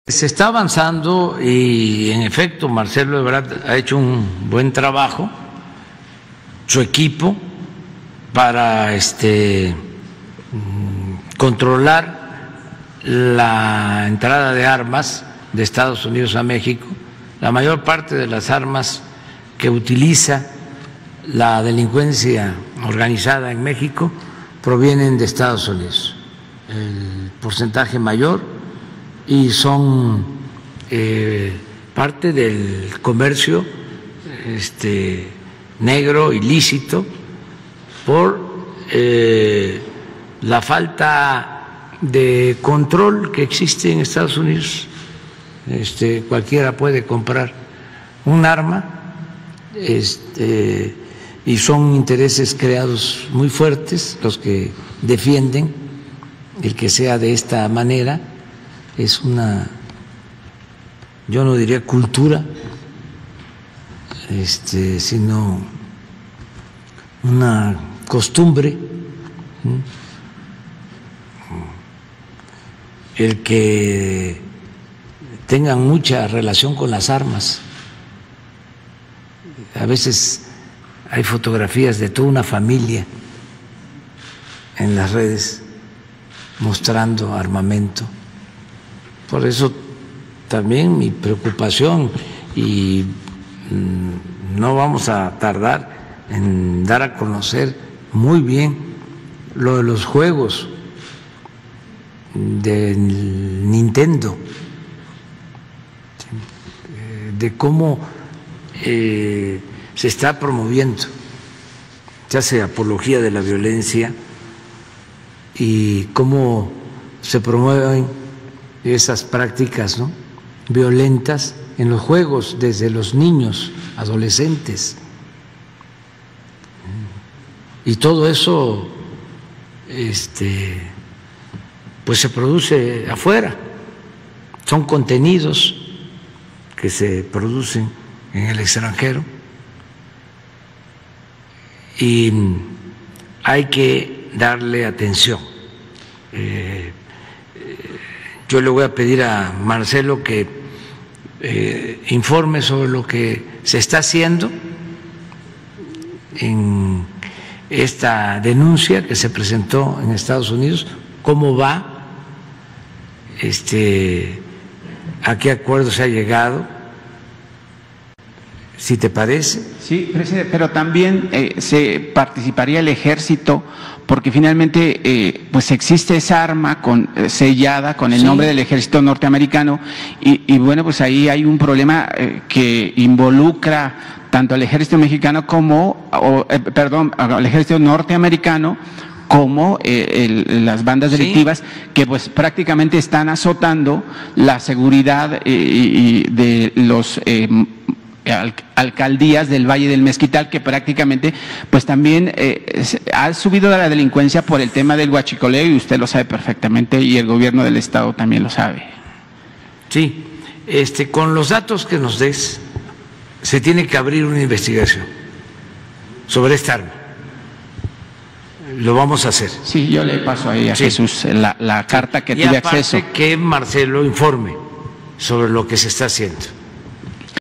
Se está avanzando y en efecto Marcelo Ebrard ha hecho un buen trabajo, su equipo, para controlar la entrada de armas de Estados Unidos a México. La mayor parte de las armas que utiliza la delincuencia organizada en México provienen de Estados Unidos, el porcentaje mayor, y son parte del comercio negro ilícito por la falta de control que existe en Estados Unidos. Cualquiera puede comprar un arma y son intereses creados muy fuertes los que defienden el que sea de esta manera. Es una, yo no diría cultura, sino una costumbre, el que tengan mucha relación con las armas. A veces hay fotografías de toda una familia en las redes mostrando armamento. Por eso también mi preocupación, y no vamos a tardar en dar a conocer muy bien lo de los juegos del Nintendo, de cómo se está promoviendo, ya sea apología de la violencia, y cómo se promueven esas prácticas, ¿no?, violentas en los juegos desde los niños, adolescentes. Y todo eso pues se produce afuera, son contenidos que se producen en el extranjero y hay que darle atención. Yo le voy a pedir a Marcelo que informe sobre lo que se está haciendo en esta denuncia que se presentó en Estados Unidos, cómo va, a qué acuerdo se ha llegado, si te parece. Sí, presidente, pero también se participaría el ejército, porque finalmente pues existe esa arma sellada con el nombre del ejército norteamericano y bueno, pues ahí hay un problema que involucra tanto al ejército mexicano al ejército norteamericano como las bandas delictivas que pues prácticamente están azotando la seguridad de los alcaldías del Valle del Mezquital, que prácticamente pues también ha subido la delincuencia por el tema del huachicoleo, y usted lo sabe perfectamente y el gobierno del estado también lo sabe. Sí, con los datos que nos des se tiene que abrir una investigación sobre esta arma. Lo vamos a hacer. Sí, yo le paso ahí a Jesús la carta que tuve acceso. Y aparte que Marcelo informe sobre lo que se está haciendo.